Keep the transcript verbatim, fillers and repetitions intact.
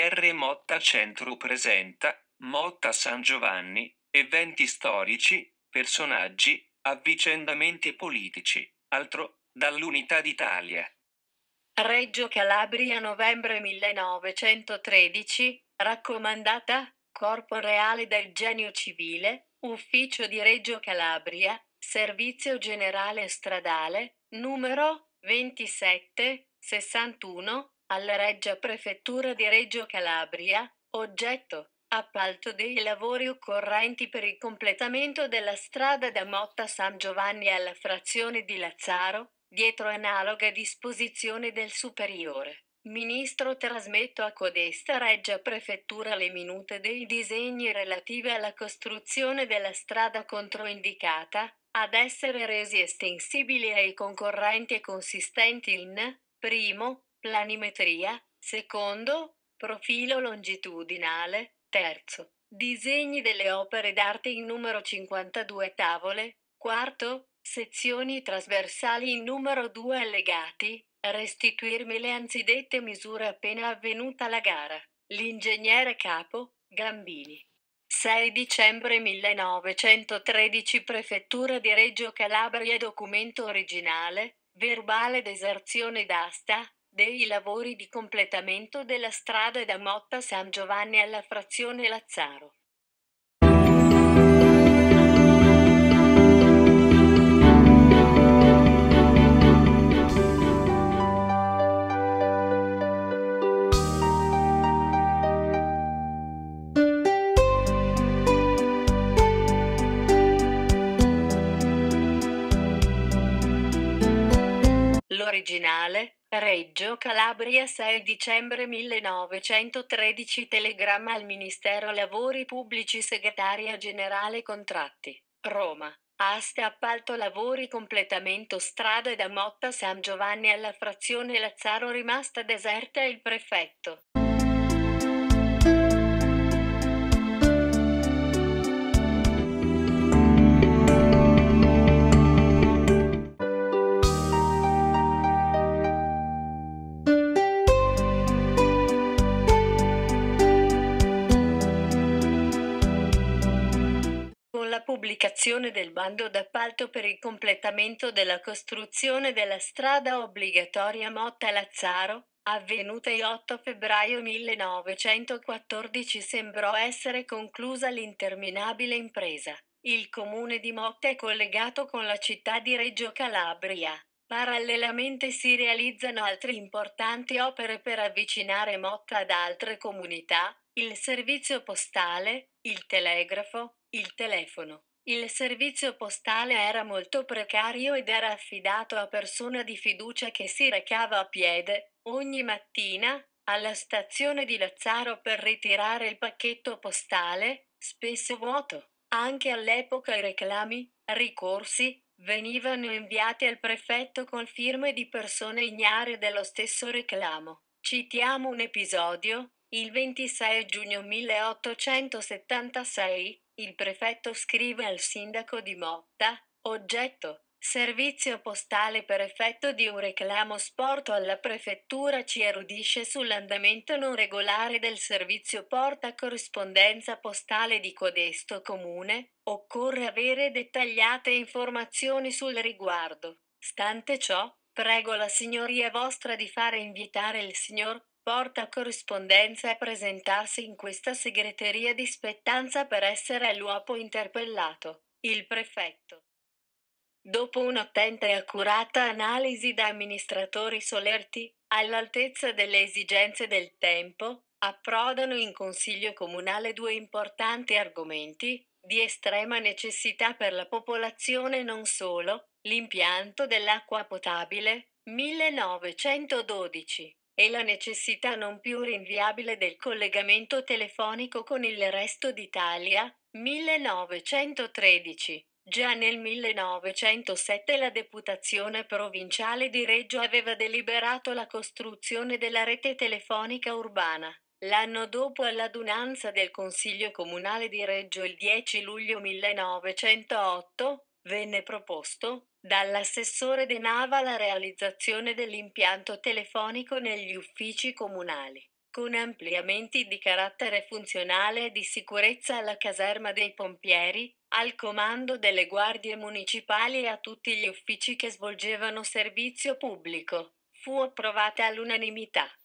R. Motta Centro presenta Motta San Giovanni, eventi storici, personaggi, avvicendamenti politici, altro, dall'Unità d'Italia. Reggio Calabria novembre millenovecentotredici, raccomandata, Corpo Reale del Genio Civile, Ufficio di Reggio Calabria, Servizio Generale Stradale, numero ventisette sessantuno, alla Reggia Prefettura di Reggio Calabria, oggetto, appalto dei lavori occorrenti per il completamento della strada da Motta San Giovanni alla frazione di Lazzaro, dietro analoga disposizione del Superiore. Ministro, trasmetto a codesta Reggia Prefettura le minute dei disegni relative alla costruzione della strada controindicata, ad essere resi estensibili ai concorrenti e consistenti in: primo, planimetria; secondo, profilo longitudinale; terzo, disegni delle opere d'arte in numero cinquantadue tavole; quarto, sezioni trasversali in numero due allegati; restituirmi le anzidette misure appena avvenuta la gara. L'ingegnere capo, Gambini. sei dicembre millenovecentotredici Prefettura di Reggio Calabria. Documento originale, verbale d'eserzione d'asta, dei lavori di completamento della strada da Motta San Giovanni alla frazione Lazzaro. L'originale, Reggio Calabria sei dicembre millenovecentotredici. Telegramma al Ministero Lavori Pubblici, Segretaria Generale Contratti, Roma. Asta appalto lavori completamento strada da Motta San Giovanni alla frazione Lazzaro rimasta deserta. Il prefetto. Con la pubblicazione del bando d'appalto per il completamento della costruzione della strada obbligatoria Motta-Lazzaro, avvenuta il otto febbraio millenovecentoquattordici, sembrò essere conclusa l'interminabile impresa. Il comune di Motta è collegato con la città di Reggio Calabria. Parallelamente si realizzano altre importanti opere per avvicinare Motta ad altre comunità: il servizio postale, il telegrafo, il telefono. Il servizio postale era molto precario ed era affidato a persona di fiducia che si recava a piede, ogni mattina, alla stazione di Lazzaro per ritirare il pacchetto postale, spesso vuoto. Anche all'epoca i reclami, ricorsi, venivano inviati al prefetto con firme di persone ignare dello stesso reclamo. Citiamo un episodio: il ventisei giugno milleottocentosettantasei, il prefetto scrive al sindaco di Motta, oggetto, servizio postale per effetto di un reclamo sporto alla prefettura, ci erudisce sull'andamento non regolare del servizio porta corrispondenza postale di codesto comune, occorre avere dettagliate informazioni sul riguardo. Stante ciò, prego la signoria vostra di fare invitare il signor porta corrispondenza a presentarsi in questa segreteria di spettanza per essere all'uopo interpellato. Il prefetto. Dopo un'attenta e accurata analisi da amministratori solerti, all'altezza delle esigenze del tempo, approdano in Consiglio Comunale due importanti argomenti, di estrema necessità per la popolazione non solo: l'impianto dell'acqua potabile, millenovecentododici, e la necessità non più rinviabile del collegamento telefonico con il resto d'Italia, millenovecentotredici. Già nel millenovecentosette la Deputazione Provinciale di Reggio aveva deliberato la costruzione della rete telefonica urbana. L'anno dopo, all'adunanza del Consiglio Comunale di Reggio il dieci luglio millenovecentootto, venne proposto, dall'assessore De Nava, la realizzazione dell'impianto telefonico negli uffici comunali. con ampliamenti di carattere funzionale e di sicurezza alla caserma dei pompieri, al comando delle guardie municipali e a tutti gli uffici che svolgevano servizio pubblico. Fu approvata all'unanimità.